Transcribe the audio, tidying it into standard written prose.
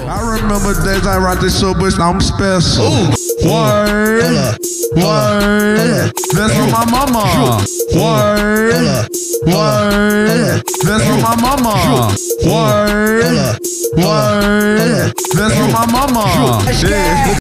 I remember days I rocked this short bush, now I'm special. Word, word, that's from my mama. Word, word, that's from my mama. Word, word, that's from my mama. Yeah.